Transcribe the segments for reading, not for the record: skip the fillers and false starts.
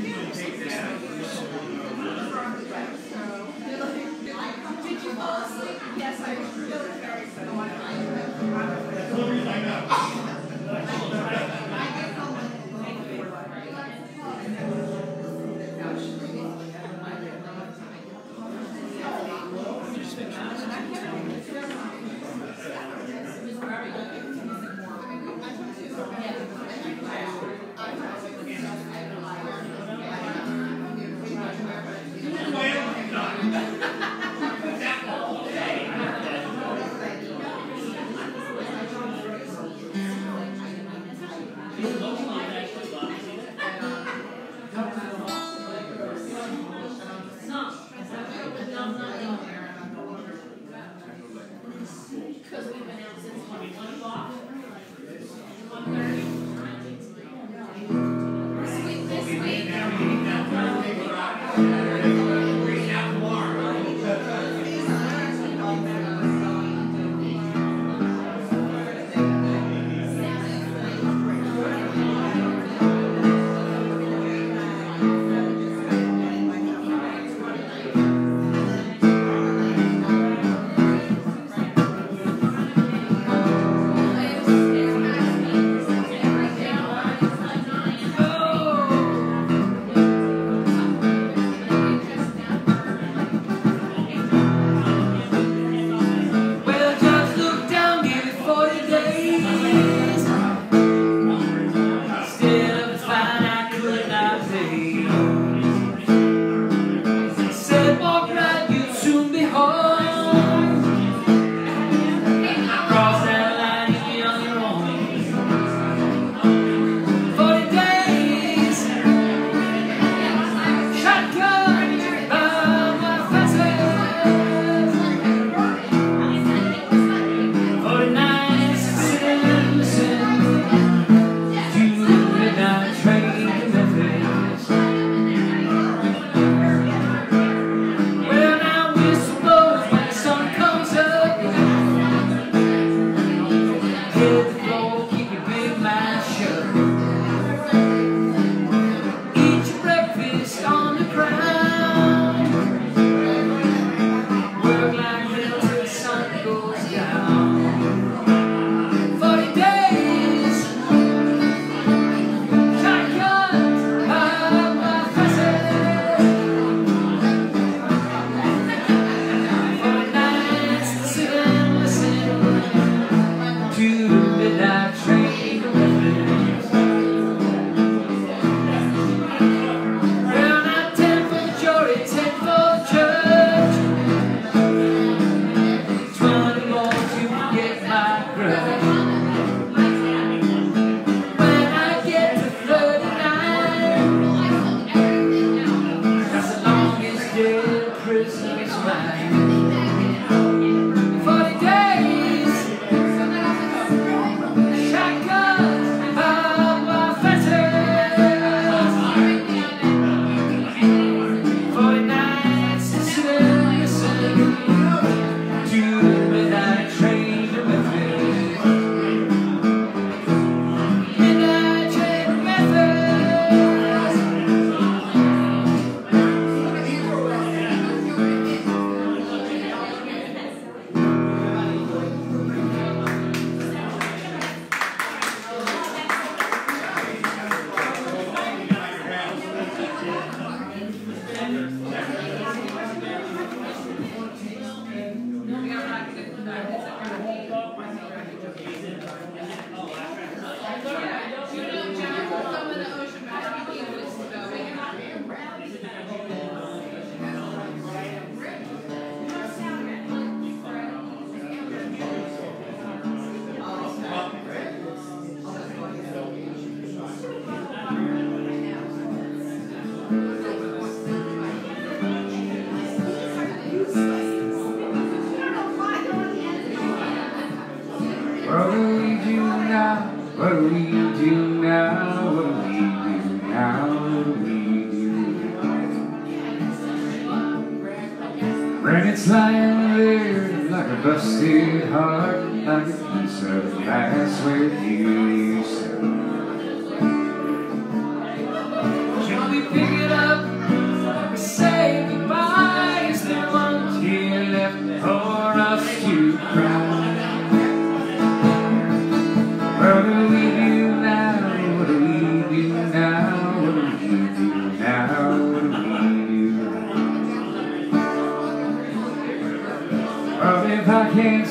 And it's lying there like a busted heart, like a piece of glass where you used to. Should we pick it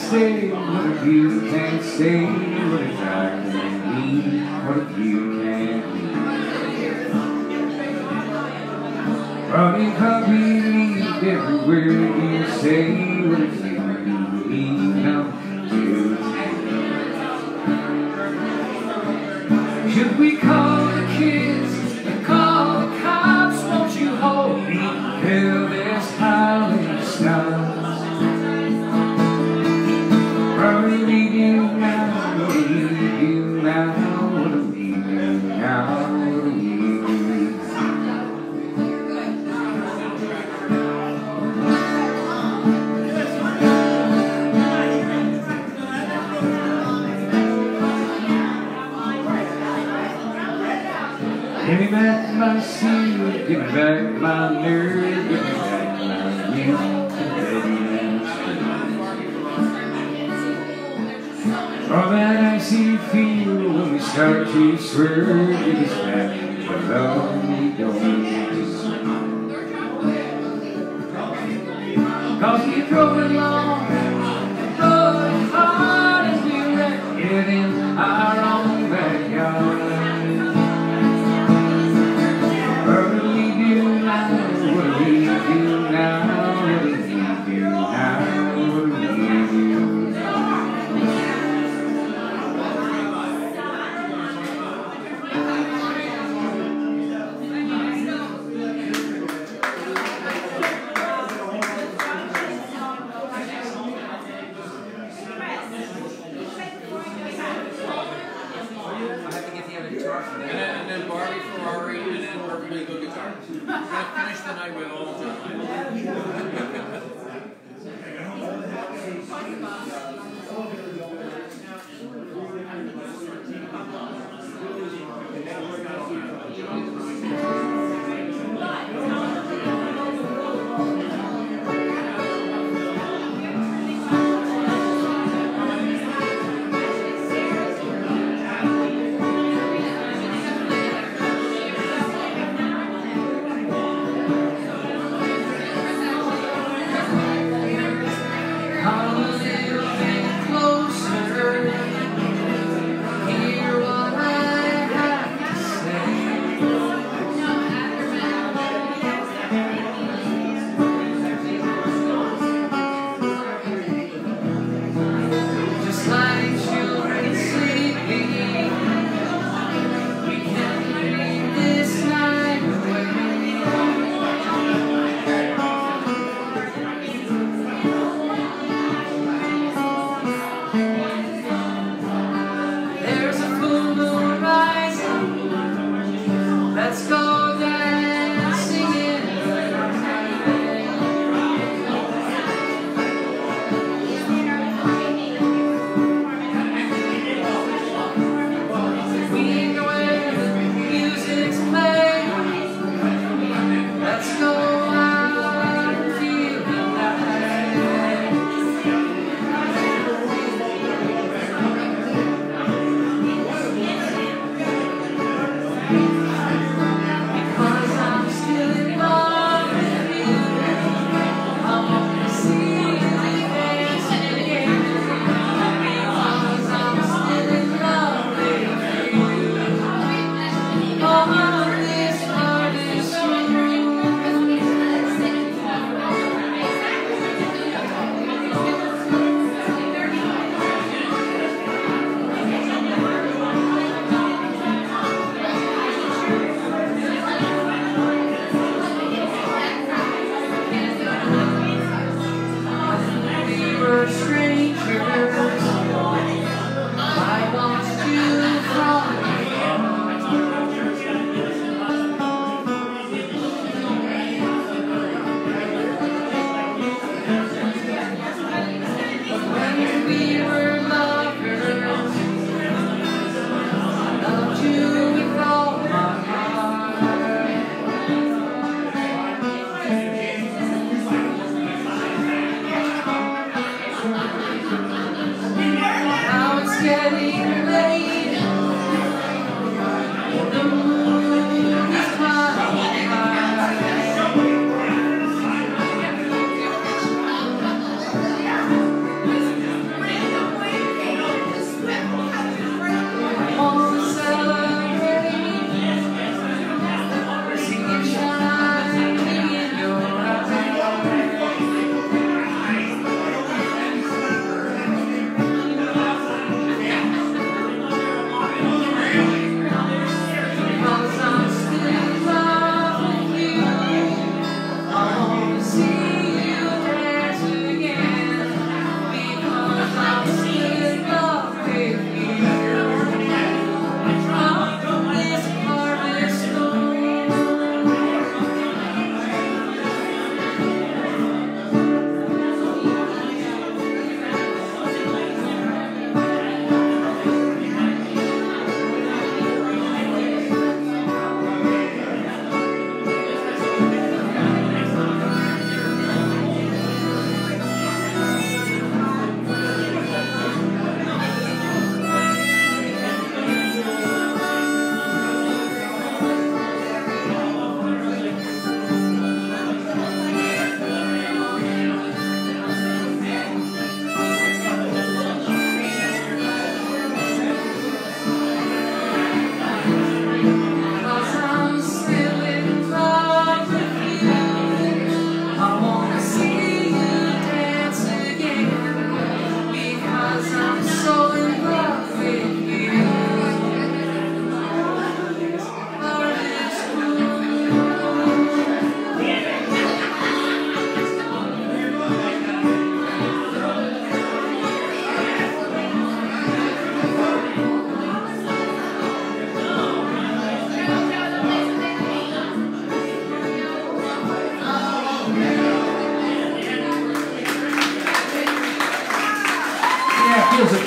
stay? What if you can't stay? What if I can't leave? What if you can't leave? Running coffee everywhere you say. What if you leave now to take? Should we call the kids and call the cops? Won't you hold me till this howling stops? Or leave you now, or leave you now, or leave you now, or leave you now. Give me back my seal, give me back my nerve, give me back my youth, all that icy feel when we start to swerve, give us back the love we don't deserve. 'Cause we drove it long, drove it hard as we wrecked it in our own backyard. And then Barbie, Ferrari, and then Brewery go guitar. We're gonna finish the night with all I'm a little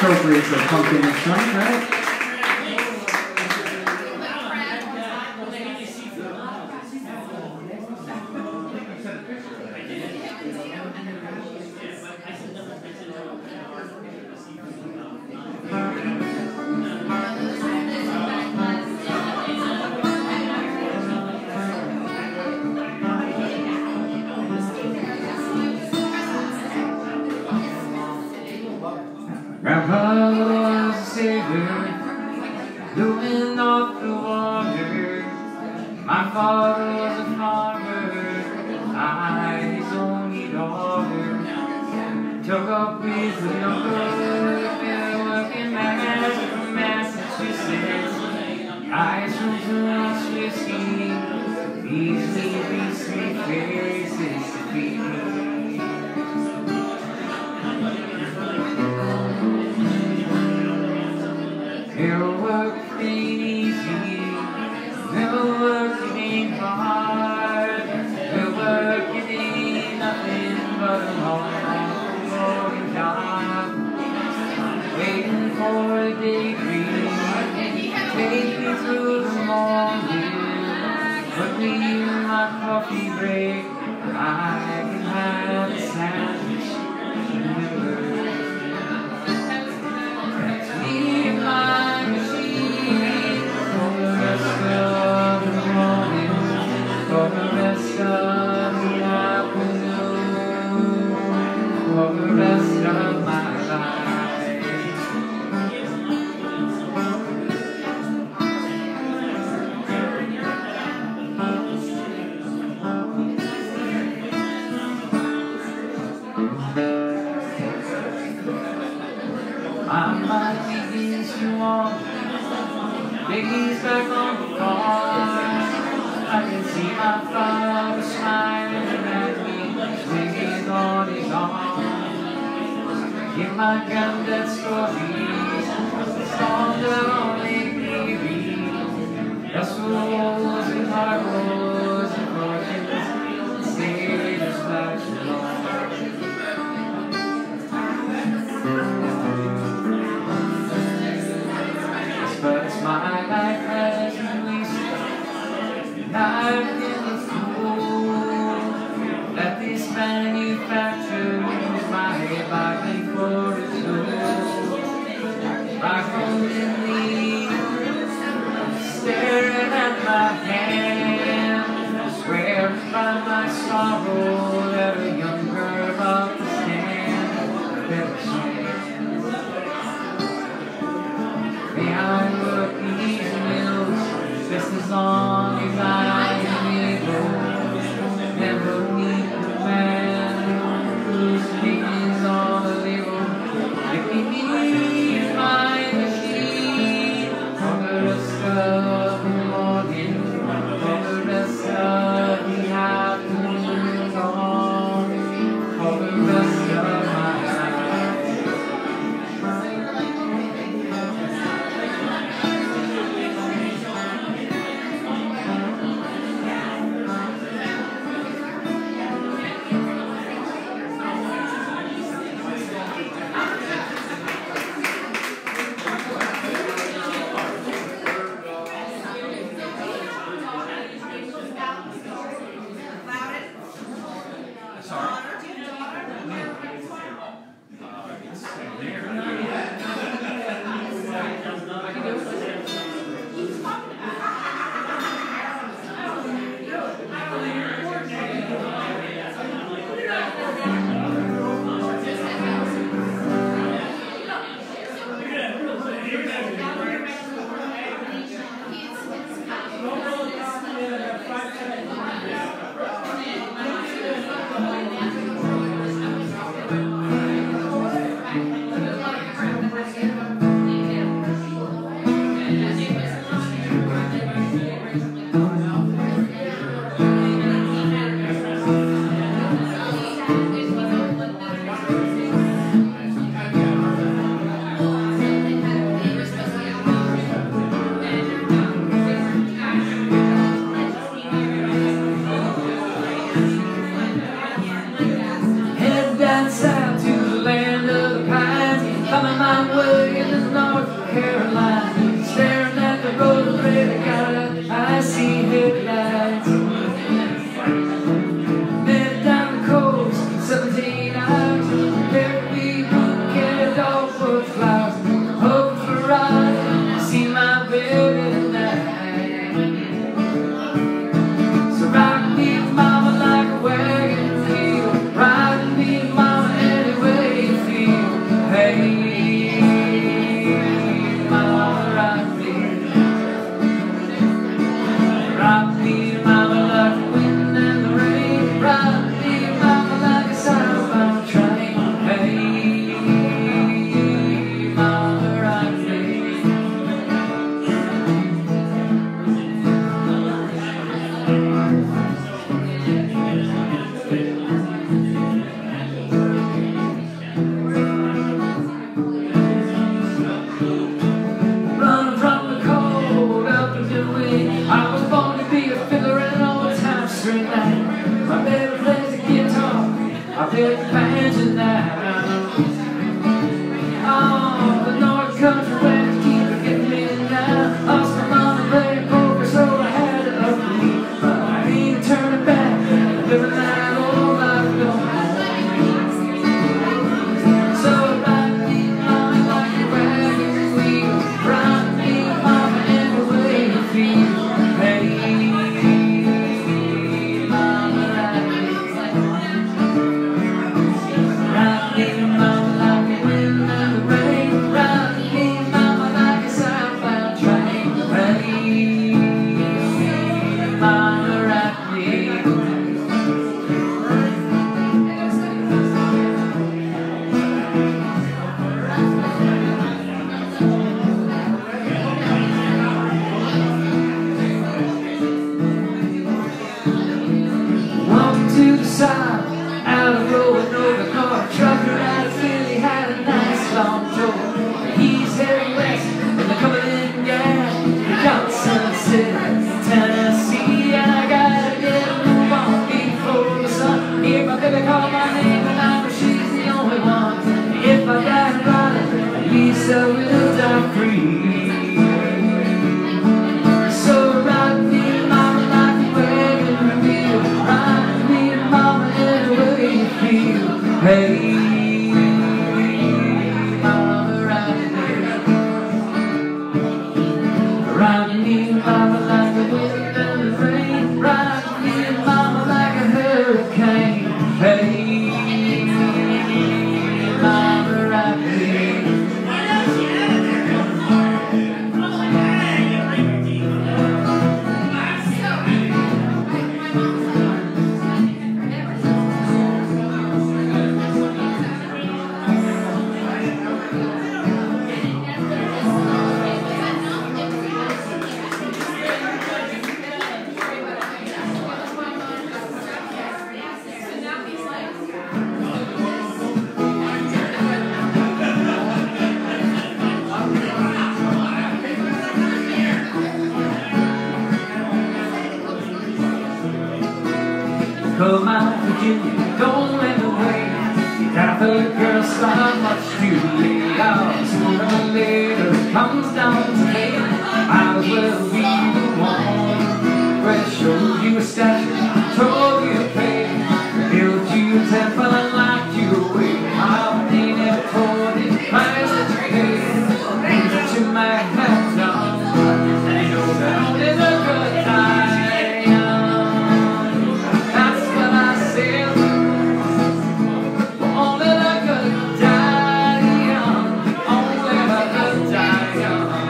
appropriate for pumpkin and sun, right? Grandpa was a sailor, doing off the water. My father was a farmer, I his only daughter. Took up with the number, been working man from Massachusetts. Eyes from too whiskey, these sweet faces to feed me. Her work ain't easy, her work it ain't hard. Her work it ain't nothing but a long, long job. Waiting for a daydream, take me through the morning. Put me in my coffee break, I can have a sandwich. Remember, leave my machine for the rest of the morning, for the rest of the afternoon, for the rest of my life. I might begin to walk, Biggie's back on the farm. I can see my father smiling at me, swinging on his arm. Give my granddad stories, songs that only me read. That's rules and hard rules and fortunes, sailors like along. But it's my life has been wasted, and I've been a fool. Let this manufacture use my body for its tool. Rifle in the staring at my hand, swear by my sorrow that a young girl about to stand better stand. May I work these mills just as long as I am able. Never meet the man whose name is on the label. If he needs my machine for the rest of the morning, for the rest of the afternoon, for the rest of my life. take advantage now. Oh, the North Country went to keep getting me now. Lost my mama playing poker, so I had to uplead. But I ain't turning back, living that old life no more. So ride me, mama, like a wagon wheel. Ride me, mama, any way you feel. Hey, mama, ride me. Ride me, mama, like the wind and the rain. Ride me, mama, like a southbound train. Hey, mama, ride me. Walking to the side, out of road, over car. Trucker out of Philly had a nice long tour. He's heading west, and they're coming in gas. We got Sunset, Tennessee, and I gotta get a move on before the sun. Hear my baby call my name, and I know she's the only one. If I die right, at least I will die free. So ride me, mama, like a wagon wheel. Ride me, mama, any way you feel. Hey, mama, ride me. Ride me, mama, like the wind and the rain. Ride me, mama, like a hurricane. Hey, mama, ride me. Come out, Virginia, don't let me wait. Got the girl start much too late. Oh, sooner or later it comes down to me. Might as well be the one where showed you a statue, told you to pay, built you a temple and locked you away. Oh, they never told you the price that you paid, things that you might have done. And you know that only the good times.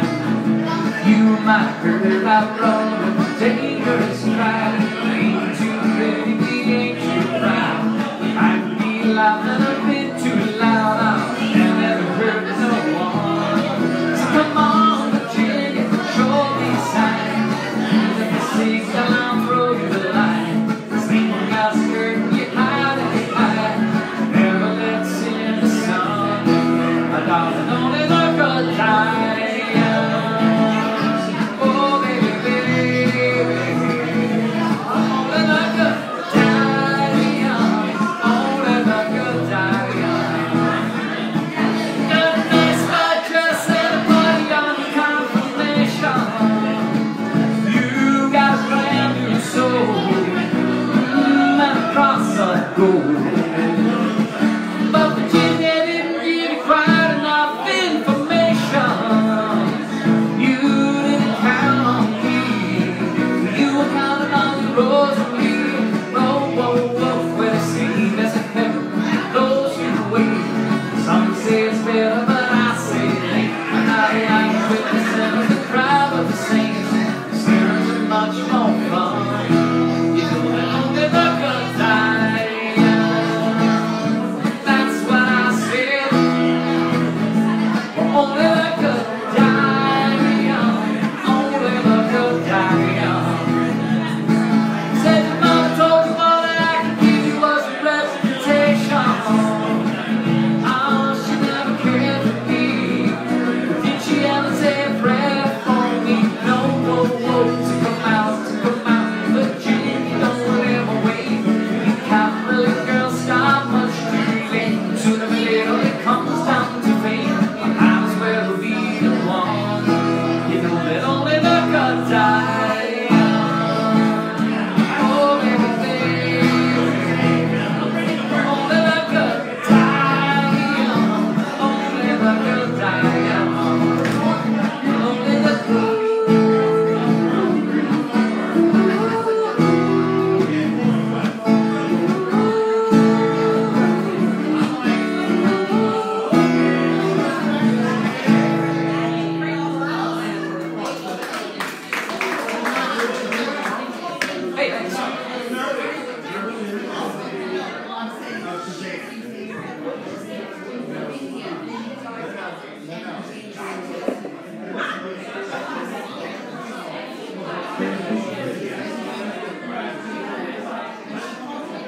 You might hurt out wrong, dangerous ride, lead to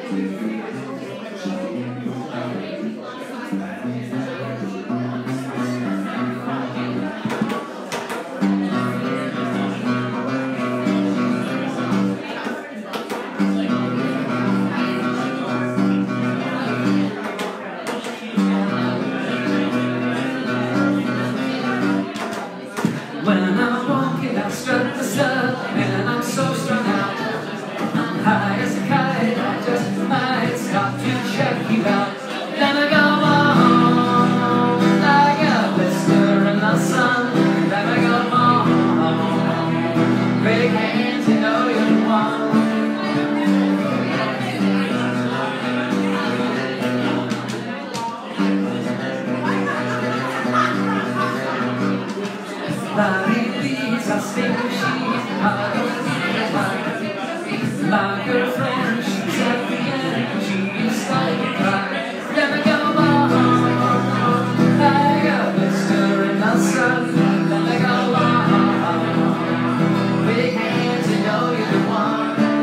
When I'm walking, I strut the sun, and I'm so strung out. I'm high as a kite, I just might stop to check you out. Then I go on, like a blister in the sun. Then I go on, big hands, you know you're the one. Please, I stay with she's I don't feel like my girlfriend, she's at the end, she's like a cry. Then I go on, like a blister in the sun. Then I go on, big hands, you know you're the one.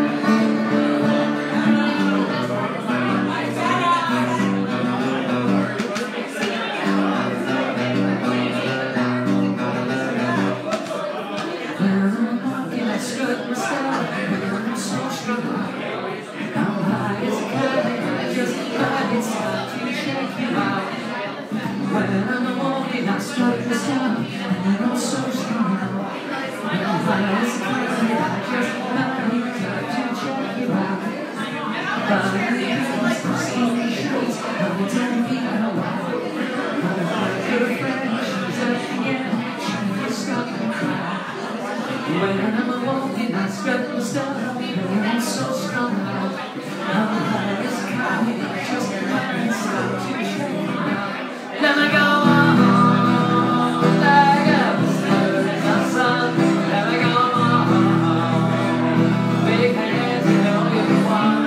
I strut my style, I'm so strong. I'm high as a kite, I just might start to check you out. When I'm walking, I strut my style, and I'm so strong. I'm high as a kite, I just might start to check you out. But I'm skinny shorts, I'm telling me how well. My girlfriend, she's at the end, she's stuck and cry. When I'm walking, I strut my stuff, and I'm so strong. I'm high as a kite, I just might start to check you out. Then I go on, like a blister in the sun. Then I go on, big hands, you know you're the one.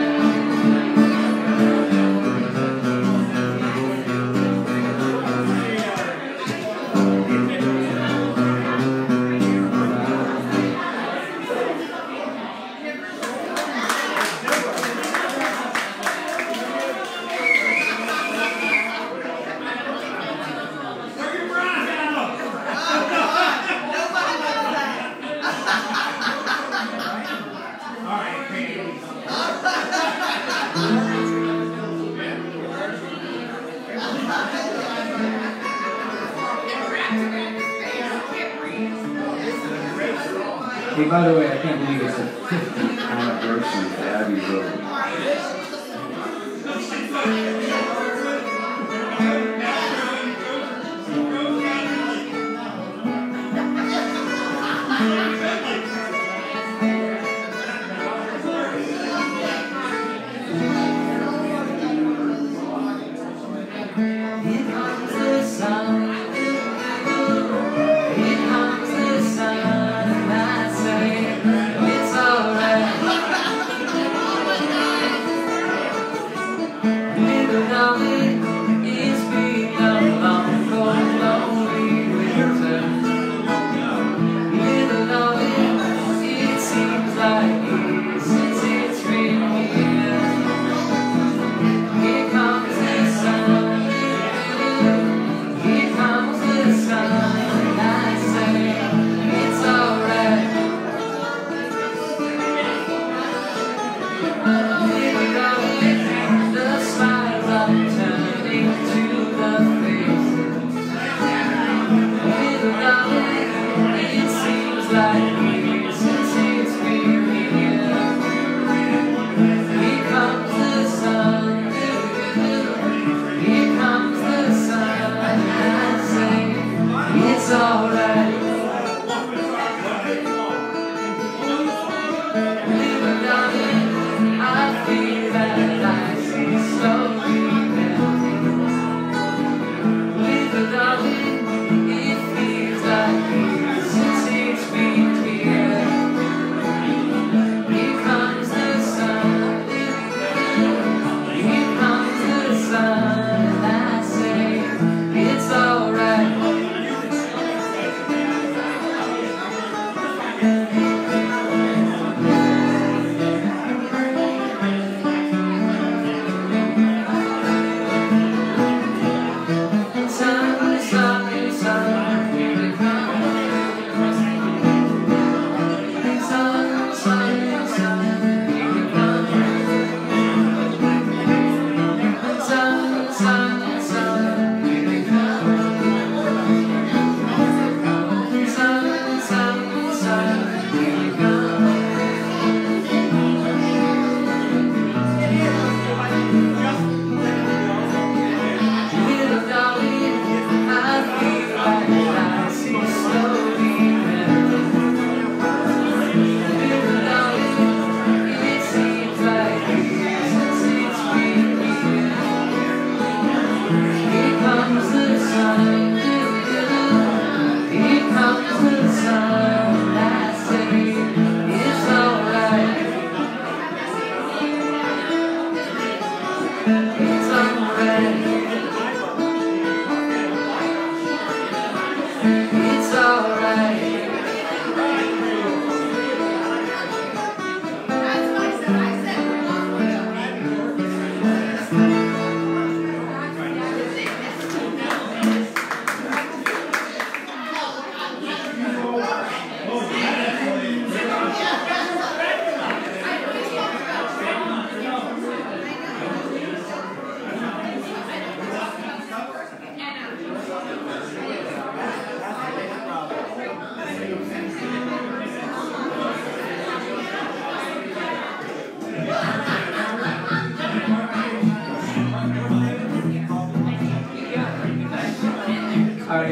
Hey, by the way, I can't believe it's the 50th anniversary of Abbey Road. Here comes the sun, here comes the sun, and I say it's alright. Little darling, it's been a long, cold, lonely winter. Little darling, it seems like years since it's been here. Here comes the sun. Here comes the sun, and I say it's alright. Little darling, the smiles are turning to the faces. Little darling, it seems like years since it's been here. Here comes the sun. Here comes the sun, and I say it's alright. Little darling, I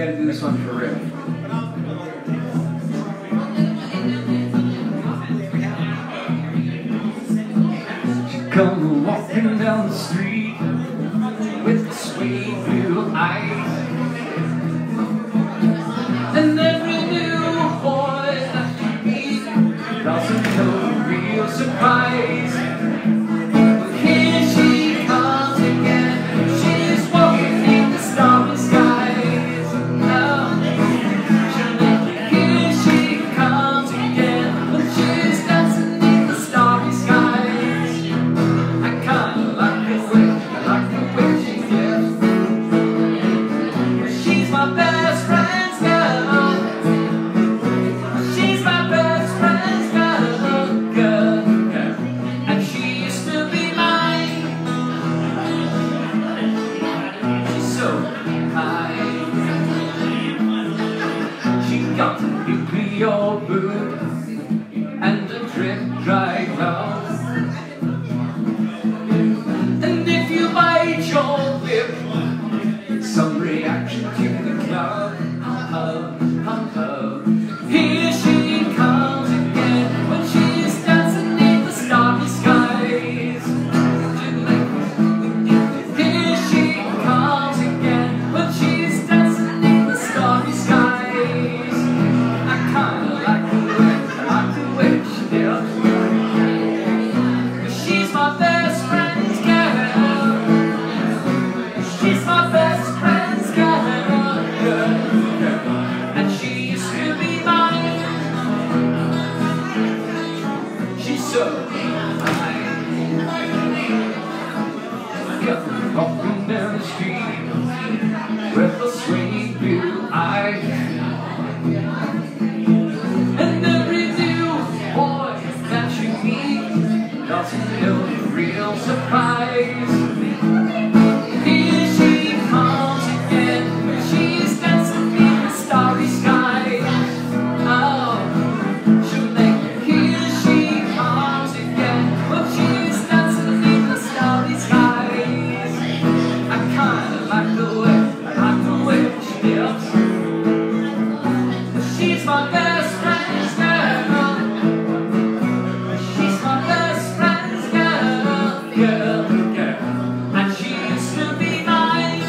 to do this one for real. She come walking down the street with the sweet blue eyes, and every new boy that she meets doesn't know the real surprise. But here she comes again, she's walking in the starry skies. Here she comes again, but she's dancing in the starry skies. I kinda like the way she gets. She's my best friend's girl. She's my best friend's girl, and she used to be mine. She's so kind. She got a nuclear old boot and a drip dry glove. And if you bite your lip, some reaction to the club. Here she comes again, when she's dancing in the starry skies. Here she comes again, when she's dancing in the starry skies. I kinda like the way she does. She's my best friend's girl. She's my best friend's girl, and she used to be mine. She's so fine. Walking down the street with a sweet blue eye, and every new boy that you meet doesn't know the real surprise. Here she comes again, she's dancing in the starry skies. Oh, she'll make it. Here she comes again, but she's dancing in the starry skies. I kinda like the way she does. She's my best friend's girl. She's my best friend's girl, and she used to be mine.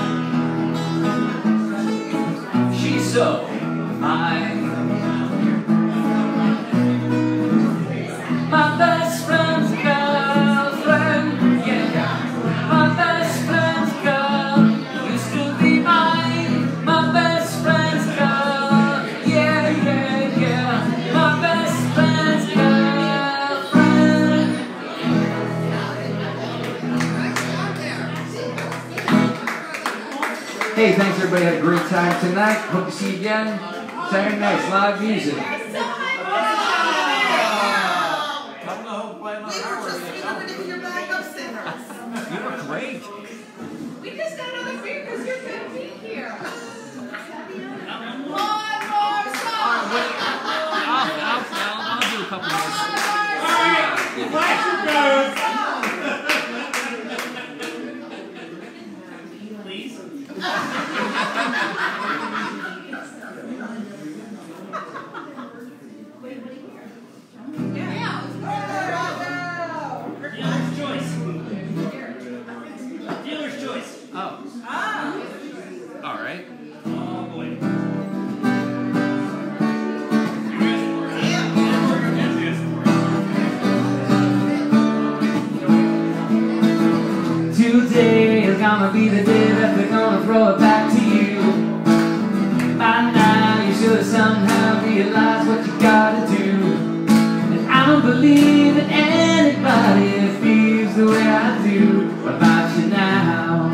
She's so fine. My best friend's girlfriend, yeah. My best friend's girl used to be mine. My best friend's girl, yeah, yeah, yeah. My best friend's girlfriend. Hey, thanks everybody. Had a great time tonight. Hope to see you again Saturday nights, live music. Come to home playing on We were just wondering if you're backup singers. You were great. We just got another beer because you're going to be here. One more song. I'll do a couple more. Please? Dealer's choice. Dealer's choice. Oh. All right. Oh boy. Today is gonna be the day that they're gonna throw it back to you. By now you should have somehow realized what you gotta do. And I don't believe that anybody feels the way I do about you now.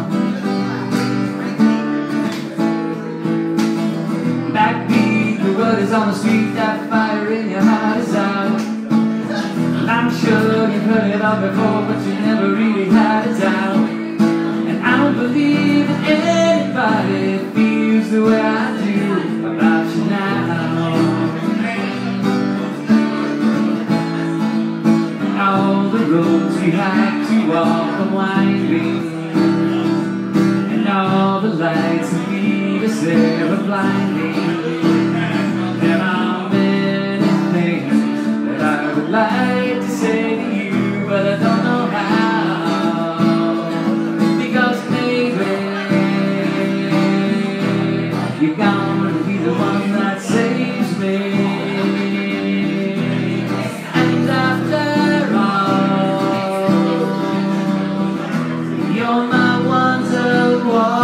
Backbeat, the word is on the street, that fire in your heart is out. I'm sure you've heard it all before, but you never really had it out. And I don't believe that anybody feels the way I do about you now. All the roads we have to walk are winding, and all the lights that lead us stare blindly. There are many things that I would like to say to you, but I don't know how. Because maybe you're gonna be the one that saves me. And after all, you're my wonderwall.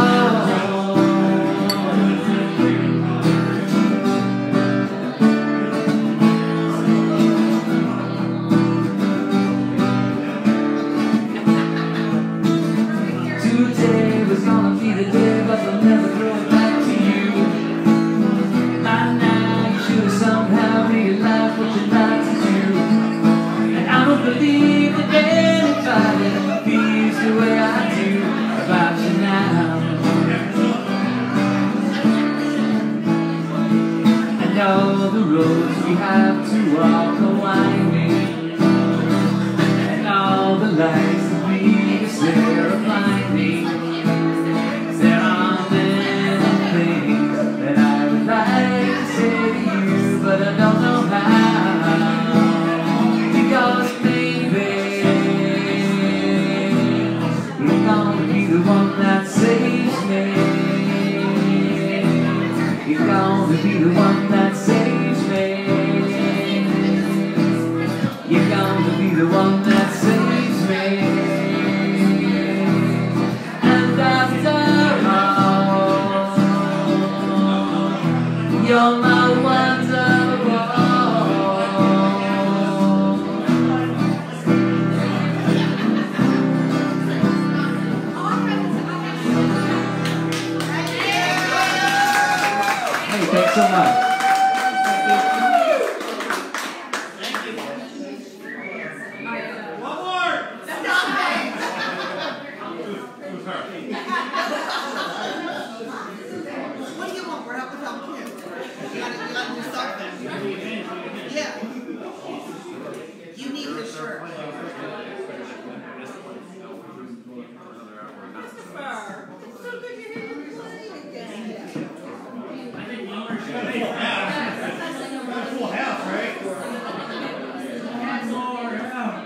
Today was gonna be the day, but I'll never throw it back to you. By now you should have somehow realized what you'd like to do. And I don't believe that anybody feels the way I do about you now. And all the roads we have to walk are winding, and all the lights that we stare are blinding. There are many things that I would like to say to you, but I don't know how. Because maybe you're gonna be the one that saves me. You're gonna be the one that saves me. You're gonna be the one that saves me. And after all, you're my wonderwall. Hey, thanks so much. One more! What do you want? We're helping you. You gotta do something. Yeah. You need your shirt. Christopher, it's so good you're here to play again. I think the owner should have full house. Full house, right? More house.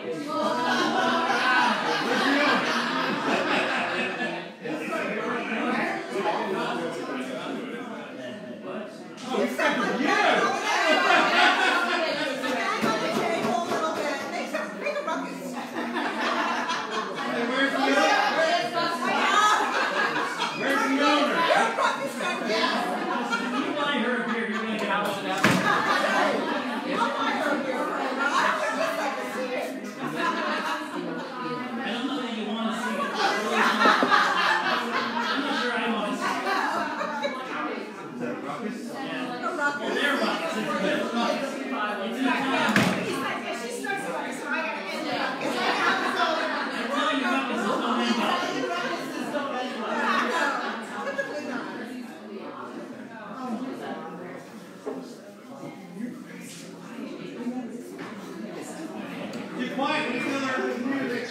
Get quiet, we still are with music.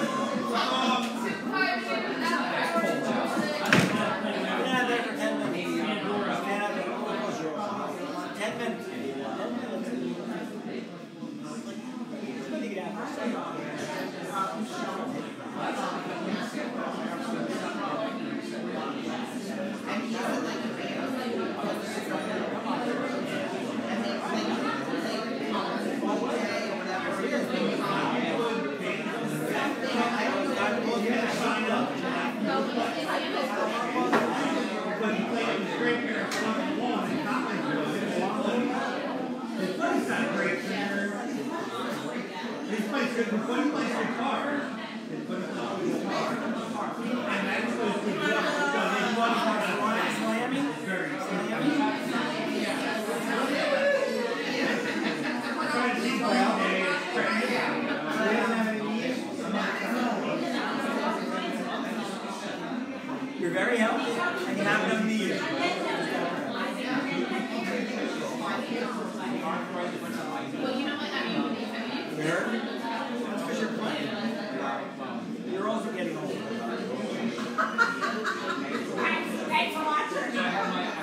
You're very healthy, and you have enough needs. Well, you know what? I mean, That's because you're playing. You're also getting older. thanks for watching.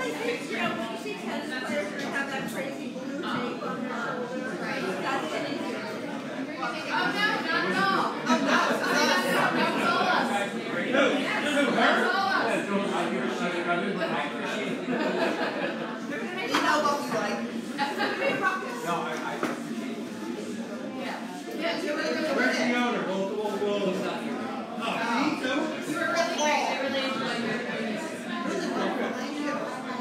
always think, you know, when you see tennis players, they have that crazy blue tape on their shoulder. Right. That's an injury. Oh, no, not at all. Oh, no. That's all us. That's all us. You know what we like. Yeah, you were really Where's good. the owner? Multiple wolves. Oh, You were really great. I really enjoyed your voice. Really well. Thank you.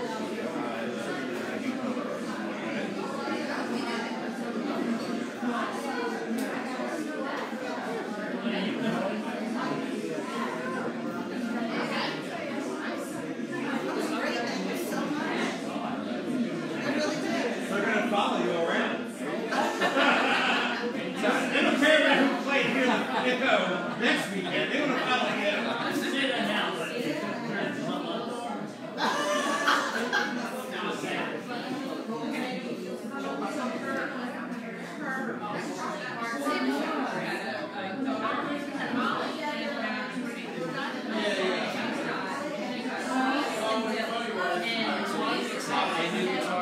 they're gonna follow you around. They don't care about who played here next weekend. They want to follow you. They knew it's hard.